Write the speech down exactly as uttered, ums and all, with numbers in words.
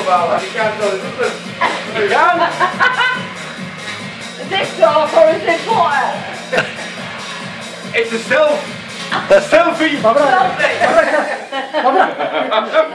wel, die kan zo doen. Die kan. Is dit zelf of is dit voor? Is het zelf? Selfie! Selfie!